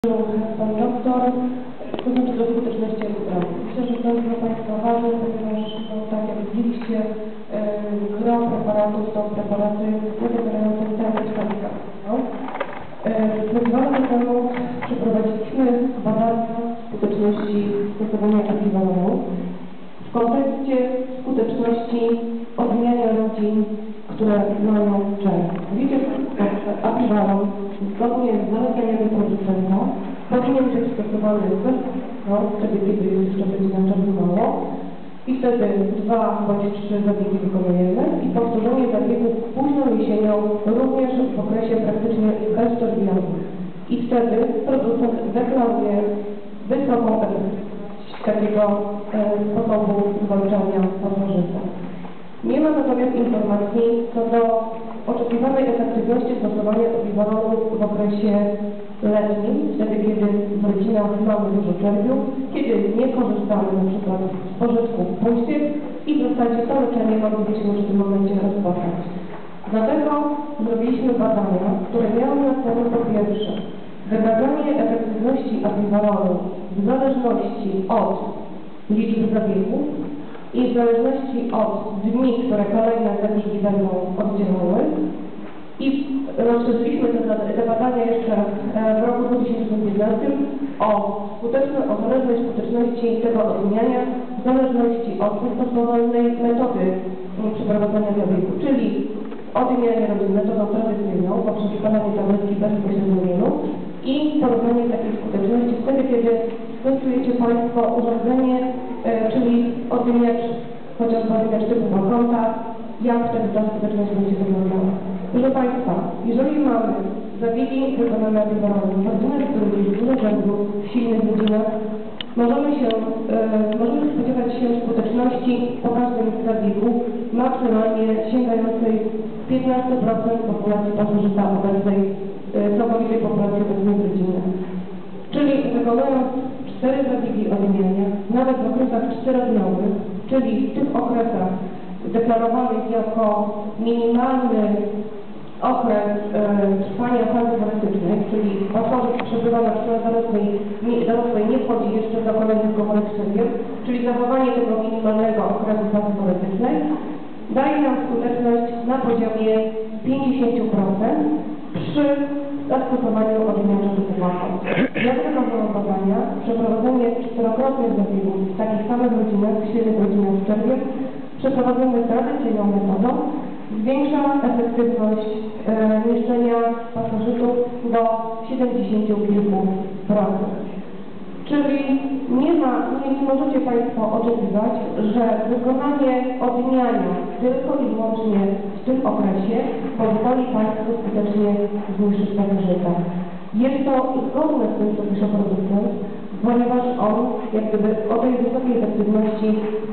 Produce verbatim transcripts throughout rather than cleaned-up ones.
Pan doktor, to znaczy do skuteczności epidemii. Myślę, że to jest dla Państwa ważne, ponieważ no, tak jak widzieliście, yy, gro preparatów to preparaty nie zawierające termostatyka. No. Yy, dwa lata temu przeprowadziliśmy badania skuteczności stosowania ekwiwalentu w kontekście skuteczności odmieniania rodzin, które mają czerń. Wiecie, że ekwiwalent zgodnie z zaleceniami producenta powinien być stosowany no, wtedy, kiedy już jeszcze będzie nam czasu mało i wtedy dwa bądź trzy zabiegi wykonujemy i powtórzenie zabiegów późną jesienią również w okresie praktycznie bezczerwieniowym. I wtedy producent deklaruje wysoką efektywność takiego e, sposobu zwalczania pasożyta. Nie ma natomiast informacji co do oczekiwanej efektywności stosowania ekwiwalentu w okresie letnim, wtedy kiedy w rodzinach mamy dużo czerwiu, kiedy nie korzystamy na przykład z pożytków puściek i w zasadzie to leczenie moglibyśmy już w tym momencie rozpocząć. Dlatego zrobiliśmy badania, które miały na celu po pierwsze wymaganie efektywności ekwiwalentu w zależności od liczby zabiegów i w zależności od dni, które kolejne zabiegi będą oddzielały. I rozszerzyliśmy te, te badania jeszcze w roku dwa tysiące piętnastym o, skuteczne, o zależność skuteczności tego odmieniania w zależności od zastosowanej metody przeprowadzania zabiegu, czyli odmienianie rodzin metodą tradycyjną poprzez podanie tabletki bezpośredniego i porównanie takiej skuteczności wtedy, kiedy stosujecie Państwo urządzenie, e, czyli odmieniacz, chociażby odmieniacz typu Makronta, jak wtedy ta skuteczność będzie wyglądała. Proszę Państwa, jeżeli mamy zabiegi wykonane ekwiwalentem w rodzinach, które jest dużo rzędu w silnych rodzinach, możemy się, e, możemy spodziewać się skuteczności po każdym zabiegu maksymalnie sięgającej piętnaście procent populacji pasożyta obecnej, e, całkowitej populacji obecnej w rodzinach. Czyli wykonując cztery zabiegi odmieniania, nawet w okresach czterodniowych, czyli w tych okresach deklarowanych jako minimalny okres e, trwania fazy politycznej, czyli pasożyt przebywa na przykład dorosłej, nie, dorosłej nie wchodzi jeszcze do kolejnych komórek szczepień, czyli zachowanie tego minimalnego okresu fazy politycznej daje nam skuteczność na poziomie pięćdziesiąt procent przy zastosowaniu odmieniacza typu Makronta. Jak wykazują badania, przeprowadzenie czterokrotnych zabiegów w takich samych rodzinach, w silnych rodzinach z czerwiec, przeprowadzone tradycyjną metodą, zwiększa efektywność e, niszczenia pasożytów do siedemdziesięciu kilku procent. Czyli nie ma, nie, nie możecie Państwo oczekiwać, że wykonanie odmieniania tylko i wyłącznie w tym okresie pozwoli Państwu skutecznie zniszczyć pasożyta. Jest to zgodne z tym, co pisze producent, ponieważ on jak gdyby o tej wysokiej efektywności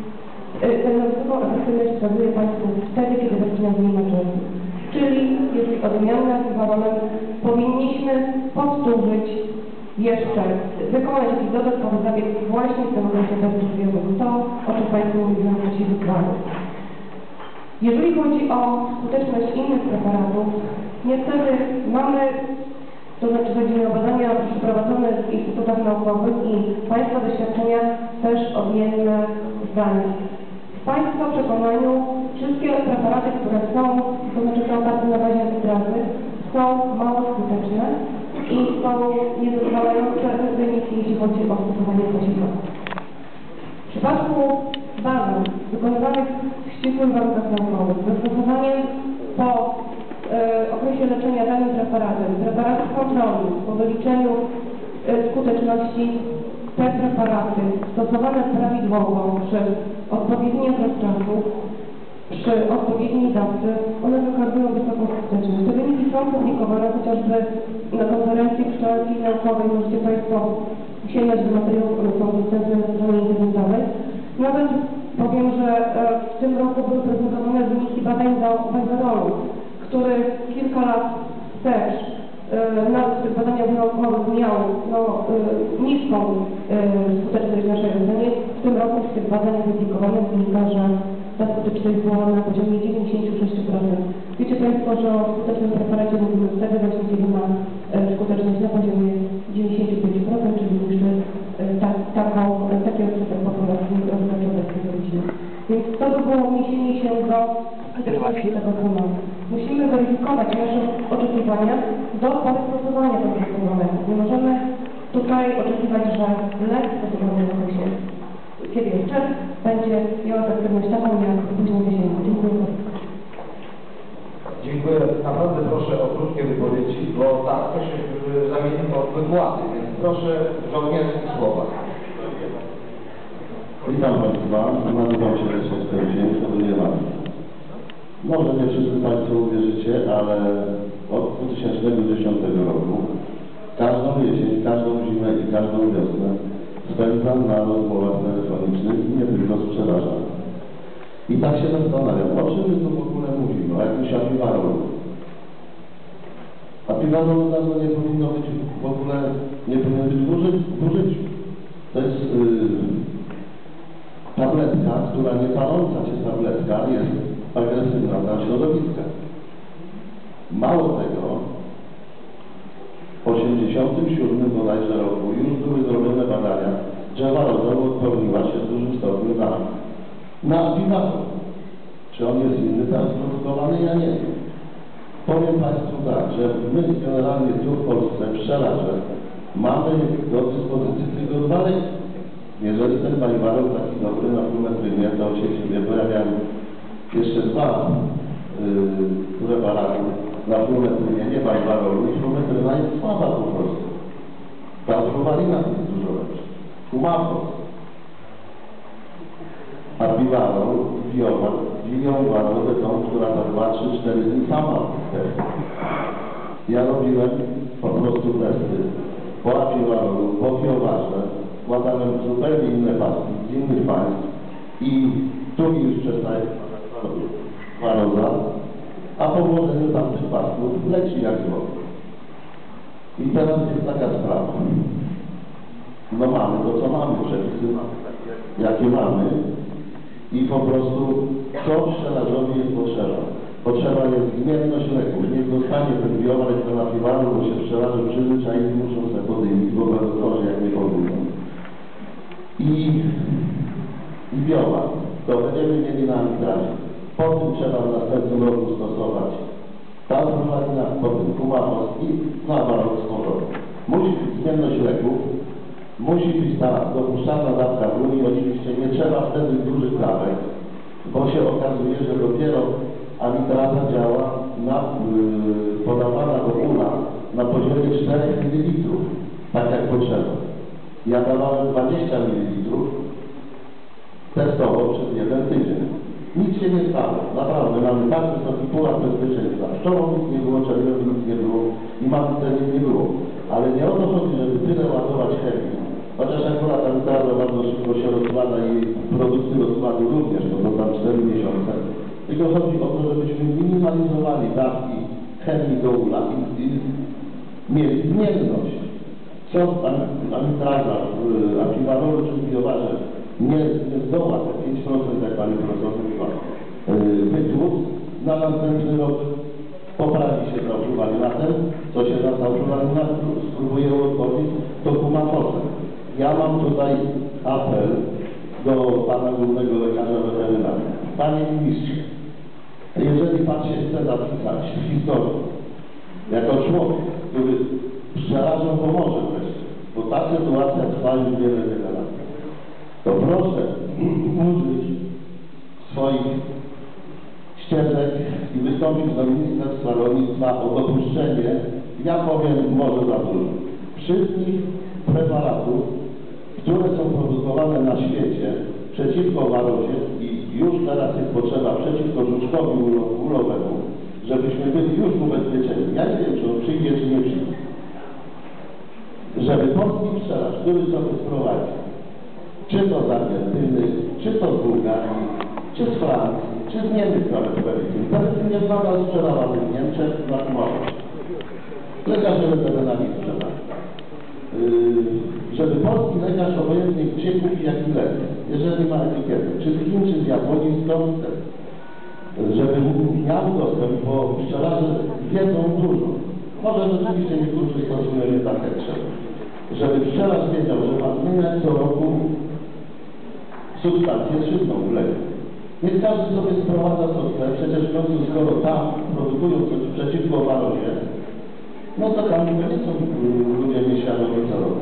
tę wysoką efektywność wskazuje Państwu wtedy, kiedy zaczyna z nim czerwiu. Czyli jeżeli odmianny ekwiwalent powinniśmy powtórzyć jeszcze, wykonać jakiś dodatkowy zabieg właśnie w tym okresie bezczerwiowym. To, o czym Państwu mówiłem w czasie wykładu. Jeżeli chodzi o skuteczność innych preparatów, niestety mamy, to znaczy chodzi mi o badania przeprowadzone w instytutach naukowych i Państwa doświadczenia też odmienne zdania. W Państwa przekonaniu wszystkie preparaty, które są, to znaczy są oparte na bazie arbitrażnych, są mało skuteczne i są niezadowalające wyniki, jeśli chodzi o stosowanie pasieka. W przypadku badań wykonywanych w ścisłych warunkach naukowych, zastosowanie po e, okresie leczenia danym preparatem, preparatów kontrolnych, po wyliczeniu e, skuteczności, te preparaty stosowane prawidłowo przez odpowiedni okres czasu, przy odpowiedniej dawce, one wykazują wysoką skuteczność. Te wyniki są publikowane chociażby na konferencji pszczelarskiej naukowej. Możecie Państwo sięgać do materiałów, one są dostępne na stronie internetowej. Nawet powiem, że w tym roku były prezentowane wyniki badań do benzerolu, który kilka lat wstecz nawet w tych badaniach naukowych miał no, niską skuteczność w naszej ocenie. W tym roku w tych badaniach publikowanych wynika, że ta skuteczność była na poziomie dziewięćdziesiąt sześć procent. Wiecie Państwo, że o skutecznym preparacie mówimy wtedy właśnie, kiedy ma skuteczność na poziomie dziewięćdziesiąt pięć taki odsetek populacji rozrodzeniowej. Więc to by było odniesienie się do tego tematu. Musimy weryfikować nasze oczekiwania do pory stosowania tego regulaminu. Nie możemy tutaj oczekiwać, że lek stosowany w okresie, kiedy jest czerw, będzie miał efektywność taką jak później w jesieni. Dziękuję bardzo. Dziękuję. Naprawdę proszę o krótkie wypowiedzi, bo tak to się zamieni to w wygłady, więc proszę żołnierskie słowa. Witam Państwa, nazywam się Leszek Stępień, studiowany. Może nie wszyscy Państwo uwierzycie, ale od dwa tysiące dziesiątego roku każdą jesień, każdą zimę i każdą wiosnę spędzam na rozmowach telefonicznych i nie tylko z sprzedażami. I tak się zastanawiam, o czym my tu w ogóle mówimy, o jakimś apiwarolu. Apiwarolu dawno nie powinno być w ogóle, nie powinno być w użyciu. W użyciu. To jest yy, tabletka, która nie paląca się tabletka jest agresywna dla środowiska. Mało tego, w osiemdziesiątym siódmym bodajże roku już były zrobione badania, że waroza odporniła się w dużym stopniu na na apiwarol. Czy on jest inny teraz produkowany? Ja nie wiem. Powiem Państwu tak, że my generalnie tu w Polsce, w pszczelarze, mamy do dyspozycji tylko dwa leki. Jeżeli ten apiwarol taki dobry na flumetrynie, to się siebie, bo ja miałem jeszcze dwa yy, preparaty na flumetrynie, nie apiwarolu, i flumetryna jest słaba po prostu. Ta flumarina jest dużo lepsza. Umafos. Apiwarol, wioła, wiją warowę tą, która tam dwa, trzy, cztery dni sama testy. Ja robiłem po prostu testy po apiwarolu, po wiowarze, składałem zupełnie inne paski z innych państw i tu mi już przestaje waroza, a po włożeniu tamtych pasków leci jak zło. I teraz jest taka sprawa. No mamy to, co mamy, przepisy jakie mamy. I po prostu co pszczelarzowi jest potrzeba? Potrzeba jest zmienność leków. Niech zostanie ten biowar, jak ten apiwarol, bo się pszczelarze przyzwyczaili, muszą sobie podejmić, bo będą gorzej, jak nie powinno. I, i biowar. To będziemy mieli na arbitraży. Po tym trzeba w następnym roku stosować talpromarina, potem kumafos i nawarol z powrotem. Musi być zmienność leków. Musi być ta dopuszczalna dawka w Unii, oczywiście nie trzeba wtedy dużych dawek, bo się okazuje, że dopiero amitraza działa na, yy, podawana do ula na poziomie czterech mililitrów, tak jak potrzeba. Ja dawałem dwadzieścia mililitrów testowo przez jeden tydzień. Nic się nie stało, naprawdę, mamy tak wysoki pułap bezpieczeństwa. Wczoraj nic nie było, czerwionych nic nie było i mamy nic nie było. Ale nie o to chodzi, żeby tyle ładować chemię. Chociaż akurat amitraza bardzo szybko się rozkłada i produkty rozkładu również, bo to tam cztery miesiące. Tylko chodzi o to, żebyśmy minimalizowali dawki chemii do ula i, i mieli zmienność. Co amitraza w apiwarolu czy w biowarze nie, nie zdoła te pięć procent, jak pani profesor mówiła, wytłuc, na następny rok poprawi się tauflumarinatem, co się na tauflumarinat spróbuje odpowiedzieć, to kumafosem. Ja mam tutaj apel do pana głównego lekarza weterynarii. Panie ministrze, jeżeli pan się chce zapisać w historii jako człowiek, który pszczelarzom pomoże wreszcie, bo ta sytuacja trwa już wiele, wiele lat, to proszę użyć swoich ścieżek i wystąpić do Ministerstwa Rolnictwa o dopuszczenie, ja powiem może za dużo, wszystkich preparatów, które są produkowane na świecie przeciwko warozie i już teraz jest potrzeba przeciwko żuczkowi ulowemu, żebyśmy byli już ubezpieczeni. Ja nie wiem, czy on przyjdzie, czy nie przyjdzie. Żeby polski pszczelarz, który sobie sprowadzi, czy to z Argentyny, czy to z Bułgarii, czy z Francji, czy z Niemiec nawet Perycyn. Perycyn jest nadal sprzedawany w Niemczech na Kumarze. Lekarze weterynarii sprzedają. Yy, żeby polski lekarz obojętnie gdzie kupi jaki lek, jeżeli ma etykietę, czy z Chin, czy z Japonii, skąd chce, żeby miał dostęp, bo pszczelarze wiedzą dużo. Może rzeczywiście niektórzy stosują je tak jak trzeba. Żeby pszczelarz wiedział, że ma zmieniać co roku substancję czynną w leku. Więc każdy sobie sprowadza co chce, przecież w końcu skoro tam produkują coś przeciwko waronie, no to tam nie są ludzie nieświadomi co robią.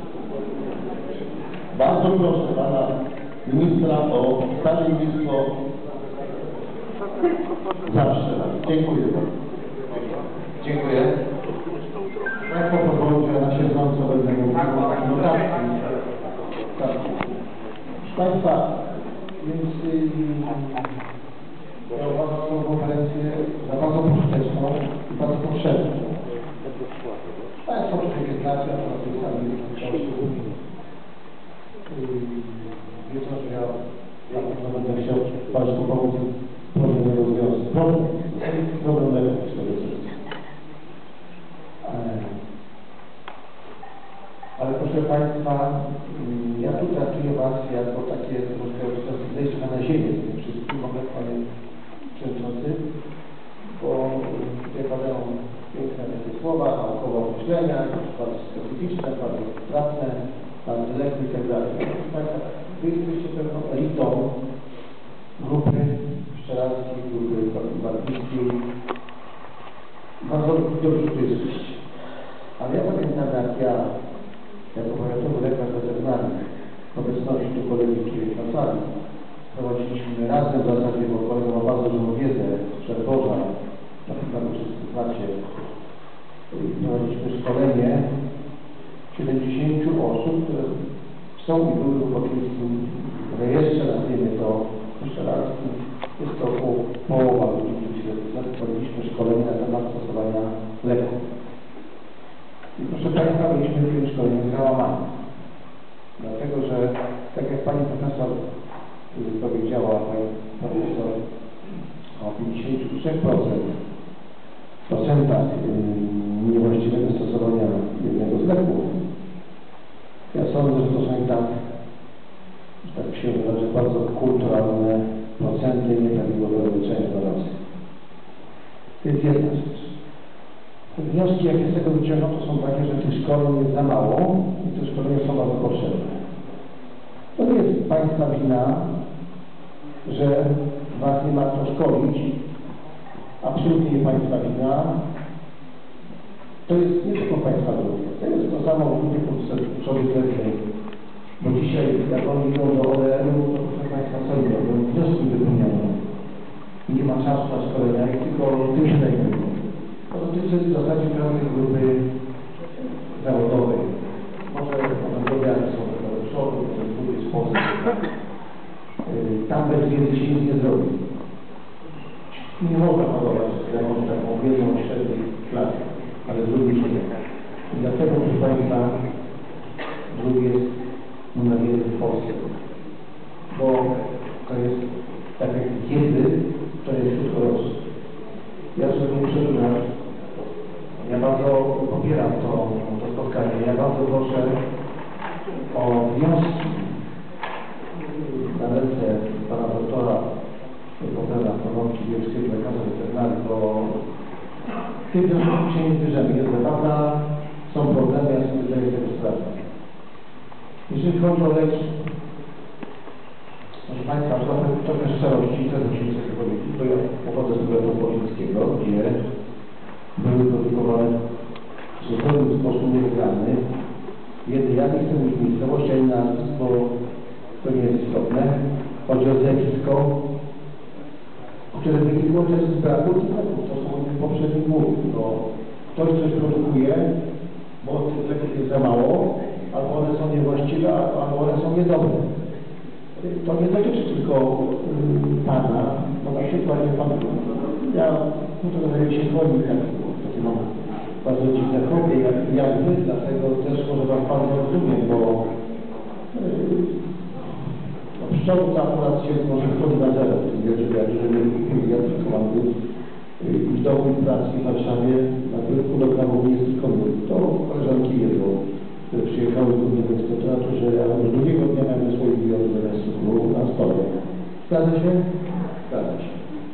Bardzo proszę pana ministra o stawiennictwo zawsze. Dziękuję bardzo. Dziękuję. Państwo pozwolą, że ja na siedząco będę mówił o notacji. Tak. Proszę Państwa, więc yy, ja uważam tą konferencję za bardzo pożyteczną i bardzo potrzebną. Państwo przecież znacie, a na tej sali wiedzą, że ja na pewno będę chciał Państwu pomóc problem rozwiązać. Problem, problem leków przede wszystkim. Ale proszę Państwa, ja tu traktuję Was jako takie troszkę zejście na ziemię z tym wszystkim, mogę Panie Przewodniczący, bo tutaj padają piękne takie słowa, naukowe myślenia, bardzo specyficzne, bardzo sprawne, bardzo lekkie i tak dalej. Proszę Państwa, Wy jesteście pewną elitą grupy pszczelarskiej, grupy barbarskiej. Bardzo dobrze tu jesteście. Ale ja pamiętam, jak ja, jako powiatowy lekarz weterynaryjny, w obecności tu kolegi na sali, prowadziliśmy razem w zasadzie, bo kolega ma bardzo dużą wiedzę z Czerwodza, na przykład wszyscy znacie, prowadziliśmy szkolenie siedemdziesięciu osób, które są i były w oczywistym rejestrze, nazwijmy to pszczelarskim. Jest to około połowa ludzi, którzy prowadziliśmy szkolenie na temat stosowania leków. I proszę Państwa, mieliśmy w tym szkoleniu załamanie. Dlatego, że tak jak Pani Profesor powiedziała, Pani Profesor o pięćdziesięciu trzech procentach niewłaściwego stosowania jednego z leków. Ja sądzę, że to są i tak, że tak się wydarzy, bardzo kulturalne procenty nieprawidłowego leczenia na rację. To jest jedna rzecz. Wnioski, jakie z tego wyciągną, to są takie, że tych szkoleń jest za mało i te szkolenia są bardzo potrzebne. To nie jest Państwa wina, że Was nie ma kto szkolić. Absolutnie nie Państwa wina. To jest nie tylko Państwa wina. To jest to samo ludzie sobie zleceń. Bo dzisiaj, jak oni idą do O D R-u, to proszę Państwa sobie robią, wnioski wypełniają. I nie ma czasu na szkolenia, i tylko tym się zajmują. To dotyczy w zasadzie każdej grupy zawodowej. Może pogodowiary są do przodu, może w drugi sposób. Tam bez wiedzy się nic nie zrobi. Nie można podobać jakąś taką wiedzą średniej klasy, ale drugi się nie. I dlatego, proszę Państwa, drugi jest numer jeden w Polsce. Bo to jest, tak jak wiedzy, to jest wszystko rośnie. Ja sobie nie przekonam. Ja bardzo popieram to, to spotkanie. Ja bardzo proszę o wnioski na ręce pana doktora Profesora Konopki Bielskiego, lekarza weterynarii, bo tych wniosków się nie zbierzemy. Jest debata, są problemy, ja sobie zdaję tego sprawę. Jeżeli chodzi o leki, proszę Państwa, trochę, trochę szczerości, też musimy sobie powiedzieć, bo ja pochodzę z powiatu płocińskiego, gdzie były produkowane w zupełny sposób nielegalny. Jeden, ja nie chcę mówić miejscowości, ani nazwisk, bo to nie jest istotne. Chodzi o zjawisko, które wynikło też z braku leków. To są poprzedni mówił. No, ktoś coś produkuje, bo tych leków jest za mało, albo one są niewłaściwe, albo one są niedobre. To nie dotyczy tylko yy, Pana, bo na przykład nie Pan, ja tutaj się chwalił, jak takie mam bardzo dziwne hobby, jak, jak Wy, dlatego też może Was Pan rozumiem, bo yy, no, pszczoły to akurat się może wchodzi na zero, wiecie, jak ja tylko mam być i w domu i pracy w Warszawie na tyle kilogramów nie jest tylko mój. To koleżanki wiedzą, które przyjechały do mnie do inspektoratu, że ja już drugiego dnia miałem swoje biory zamiast cukru na stole. Zgadza się? Zgadza się.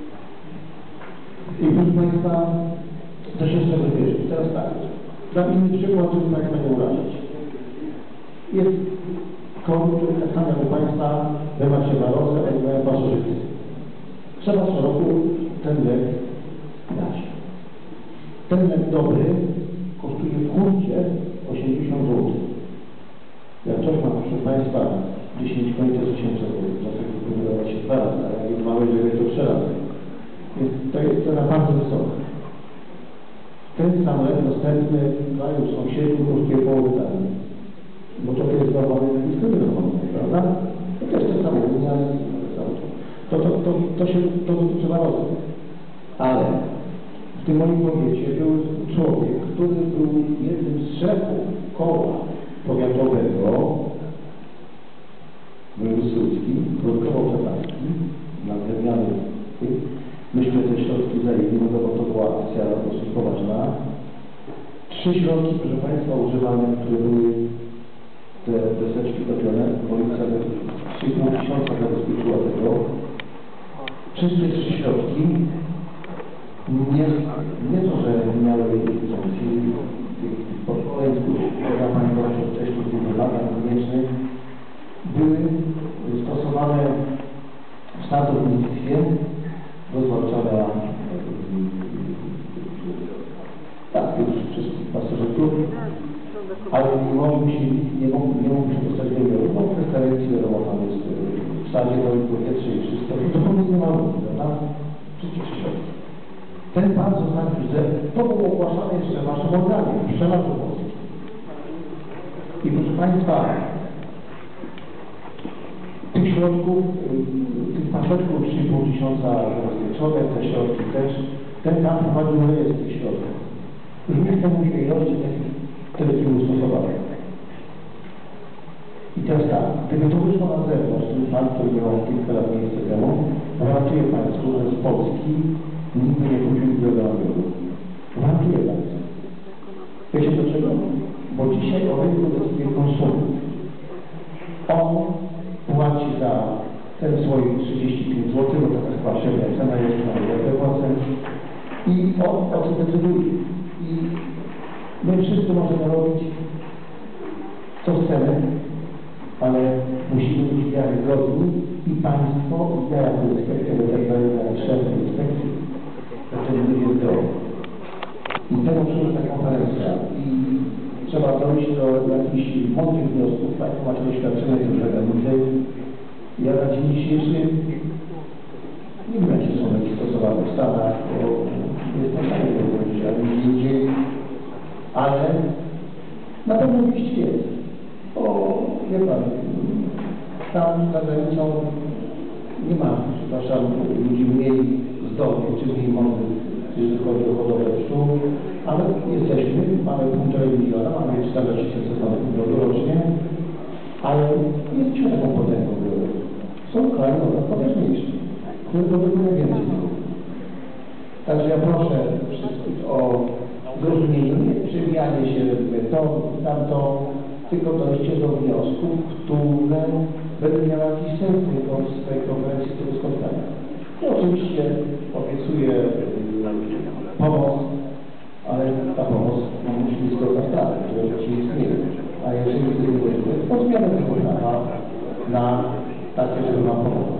I proszę Państwa, to się z tego bierze. Teraz tak. Dam inny przykład, żeby Państwa nie urazić. Jest Koło, które tak samo jak u Państwa, wy macie Barozę, a ja mają pasożyty. Trzeba co roku ten lek dać. Ten lek dobry kosztuje w hurcie osiemdziesiąt złotych. Jak ktoś ma, proszę Państwa, dziesięć końca tysięcy złotych, czasem wydawać się dwa razy, ale jak jest małe, że to trzy razy. Więc to jest cena bardzo wysoka. Ten sam lek dostępny w kraju sąsiednim kosztuje połowę taniej. Bo to jest zbawany na dyskryminowany, prawda? To też to samo, nie, ale to, to, to, to się to dotyczy narodu. Ale w tym moim powiecie był człowiek, który był jednym z szefów koła powiatowego, wojewódzki, produkował przetargi na wymiany. Myśmy te środki zajęli, bo to była akcja dosyć poważna. Trzy środki, proszę Państwa, używane, które były te deseczki topione, policja trzy i pół tysiąca zabezpieczyła tego. Wszystkie trzy środki nie, nie to, że miały funkcji podpowiedź, która Pani właśnie wcześniej w tych latach koniecznych, były stosowane w sadownictwie do zwalczania tak, już wszystkich pasożytów, ale nie mogą się, nie mogą, nie mogą się dostać do wielu, bo preferencji wiadomo, tam jest w sadzie, to jest powietrze i wszystko, to to nie ma ludzi, prawda? Wszystkie środki. Ten pan zaznaczył, że to było ogłaszane jeszcze w naszym organie, w Senatu Polskim. I proszę Państwa, tych środków, tych paszeczków trzy i pół tysiąca zabezpieczone, te środki też, ten pan prowadził rejestr tych środków. Już nie chcę mówić o ilości takich, które były stosowane. I teraz tak, gdyby to wyszło na zewnątrz, ten pan, który miał kilka lat miejsce temu, gwarantuję Państwu, że z Polski nikt by nie kupił do narodu. Gwarantuję Państwu. Wiecie dlaczego? Bo dzisiaj o rynku decyduje konsument. On płaci za ten słoik trzydzieści pięć złotych, bo taka chyba średnia cena jest na ile procent. I on o tym decyduje. I my wszyscy możemy robić co chcemy, ale musimy być wiarygodni i państwo, i ja jako inspekcja weterynaryjna, szef inspekcji weterynaryjnej zdrowia. I temu przyjdzie ta konferencja i trzeba dojść do jakichś mądrych wniosków, Państwo macie doświadczenie tych organizacji. Ja na dzień dzisiejszy nie wiem, jakie są leki stosowane w Stanach, bo jestem w stanie tego powiedzieć, ale nigdzie indziej. Ale na pewno gdzieś jest. Bo wie Pan, tam za granicą nie ma, przepraszam, ludzi mniej zdolnych czy mniej mądrych, jeżeli chodzi o hodowlę pszczół, ale jesteśmy, mamy półtorej miliona, mamy czterdzieści tysięcy tonów miodu rocznie, ale nie jesteśmy taką potęgą biologii. Są kraje potężniejsze, które produkują więcej. Także ja proszę wszystkich o zrozumienie, nie przewijanie się to, tamto, tylko dojście do wniosków, które będą miały jakiś sens z tej konferencji, z tego spotkania. I oczywiście obiecuję pomoc, ale ta pomoc no, musi być zgodna z prawem, które oczywiście istnieje. A jeżeli nie będzie, to zmianę tego prawa na takie, żeby nam pomogło.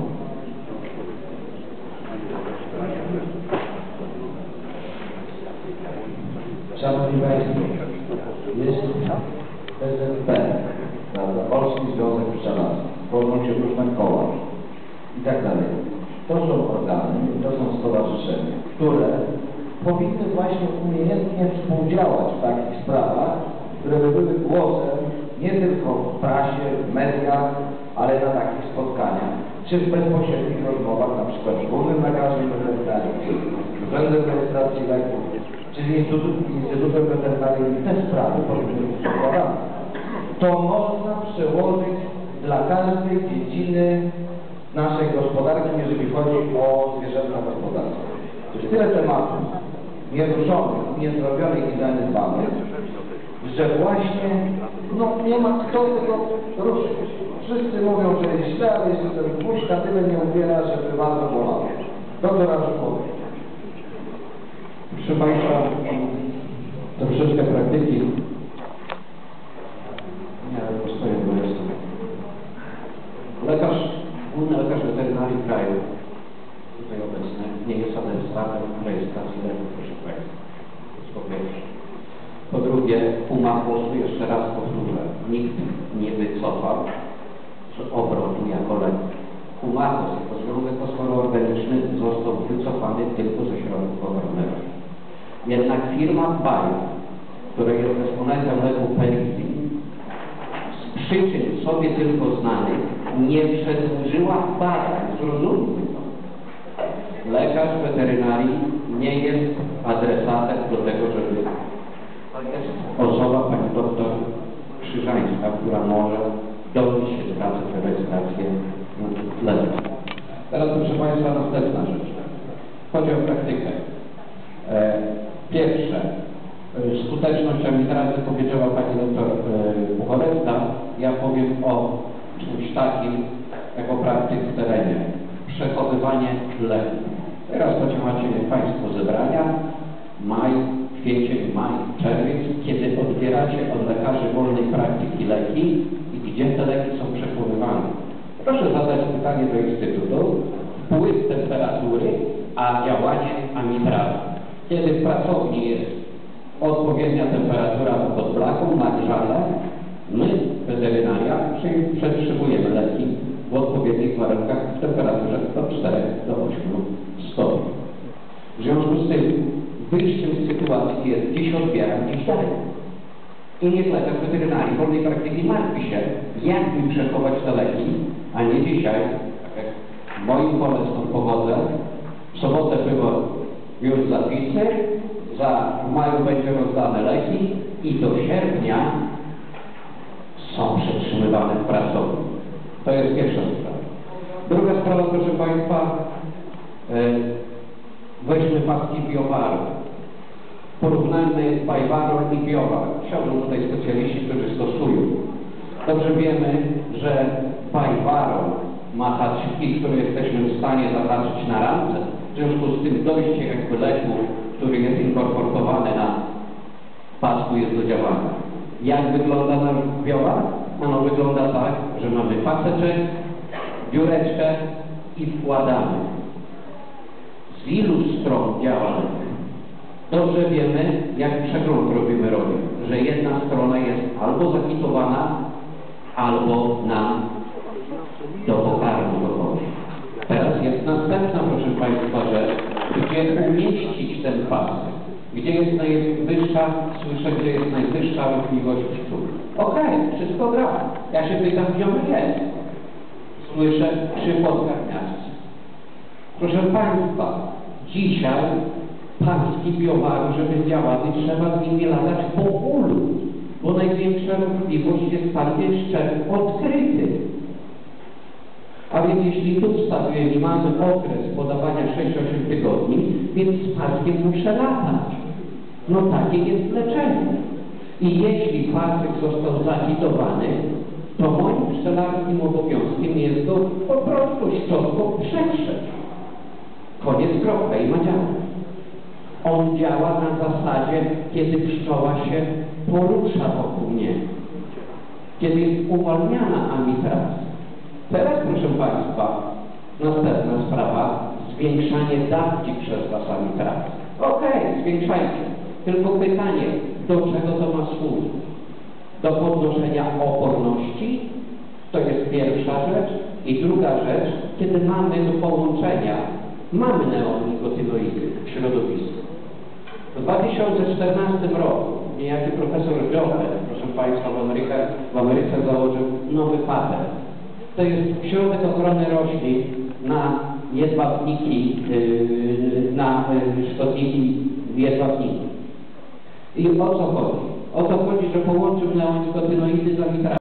Szanowni Państwo, jest P Z P, prawda, Polski Związek Pszczelarski, tworzą się różne koła i tak dalej. To są organy, to są stowarzyszenia, które powinny właśnie umiejętnie współdziałać w takich sprawach, które by były głosem nie tylko w prasie, w mediach, ale na takich spotkaniach, czy w bezpośrednich rozmowach, na przykład wspólnym nakazie weterynarii, z Urzędem Rejestracji Leków, czy z Instytutem Weterynaryjnym, te sprawy powinny być przekładane. To można przełożyć dla każdej dziedziny naszej gospodarki, jeżeli chodzi o zwierzęta gospodarstwo. To jest tyle tematów nieruszonych, niezrobionych i zaniedbanych, że właśnie no, nie ma kto tego ruszyć. Wszyscy mówią, że jest źle, ale jeszcze ten puść na tyle nie ubiera, żeby bardzo bolało. To to raz powiem. Proszę Państwa, troszeczkę praktyki. Nie, ale postoję, bo jestem. Główny Lekarz Weterynarii Kraju, tutaj obecny, nie jest administratorem rejestracji leków, proszę Państwa. To jest po pierwsze. Po drugie, Pumachos, jeszcze raz powtórzę, nikt nie wycofał z obrotu jako lek. Pumachos jako związek fosforoorganiczny został wycofany tylko ze środków ochrony roślin. Jednak firma Bayer, która jest dysponentem leku Pelizin, z przyczyn sobie tylko znanych nie przedłużyła badań. Zrozummy to. Lekarz weterynarii nie jest adresatem do tego, żeby... To jest osoba, pani doktor Krzyżańska, która może dobić się z pracy w rejestrację leków. Teraz, proszę Państwa, następna rzecz. Chodzi o praktykę. E, pierwsze, skuteczność amitrazy powiedziała pani doktor e, Buchorewska. Ja powiem o czymś takim, jako praktyk w terenie. Przechowywanie leków. Teraz macie Państwo zebrania, maj, kwiecień, maj, czerwiec, kiedy odbieracie od lekarzy wolnej praktyki leki i gdzie te leki są przechowywane. Proszę zadać pytanie do Instytutu. Wpływ temperatury, a działanie amitrazy. Kiedy w pracowni jest odpowiednia temperatura pod blaką, nagrzane, my, weterynaria, przetrzymujemy leki w odpowiednich warunkach w temperaturze od czterech do ośmiu stopni. W związku z tym wyjściem z sytuacji jest dziś odbieram, dziś daję. I niech lekarz weterynarii wolnej praktyki martwi się, jak mi przechować te leki, a nie dzisiaj, tak jak w moim pole stąd powodzę, w sobotę było już zapisy, za w maju będzie rozdane leki i do sierpnia są przetrzymywane w pracowni. To jest pierwsza sprawa. Druga sprawa, proszę Państwa, yy, weźmy paski biowaru. Porównajmy bajwarol i biowar. Siądą tutaj specjaliści, którzy stosują. Dobrze wiemy, że bajwarol ma haczyki, które jesteśmy w stanie zahaczyć na randze. W związku z tym dojście jakby leku, który jest inkorporowany na pasku, jest do działania. Jak wygląda nasz biowar? Ono wygląda tak, że mamy paseczek, dziureczkę i wkładamy. Z ilu stron działa lek? Dobrze wiemy, jak przegląd robimy robię, że jedna strona jest albo zakitowana, albo nam do pokarmu dochodzi. Teraz jest następna, proszę Państwa, rzecz, gdzie umieścić ten pasek. Gdzie jest najwyższa, słyszę, gdzie jest najwyższa ruchliwość pszczół. Okej, okay, wszystko gra. Ja się pytam, gdzie on jest. Słyszę przy podkach miast. Proszę Państwa, dzisiaj paski biowaru, żeby działały, trzeba z nimi latać po ulu, bo największa ruchliwość jest tam szczep odkryty. A więc jeśli tu wstawię, mamy okres podawania sześć osiem tygodni, więc z paskiem muszę latać. No takie jest leczenie. I jeśli pasek został zahitowany, to moim pszczelarskim obowiązkiem jest go po prostu szczotką przetrzeć. Koniec, kropka i ma działać. On działa na zasadzie, kiedy pszczoła się porusza wokół niego. Kiedy jest uwalniana amitraza. Teraz, proszę Państwa, następna sprawa, zwiększanie dawki przez was amitrazy. Okej, okay, zwiększajcie. Tylko pytanie, do czego to ma służyć? Do podnoszenia oporności? To jest pierwsza rzecz. I druga rzecz, kiedy mamy do połączenia, mamy neonikotynoidy w środowisku. W dwa tysiące czternastym roku niejaki profesor Joffel, proszę Państwa, w Ameryce, w Ameryce założył nowy patent. To jest środek ochrony roślin na jedwabniki, yy, na yy, szkodniki jedwabniki. I o co chodzi? O to chodzi, że połączył neonikotynoidy z amitrazą.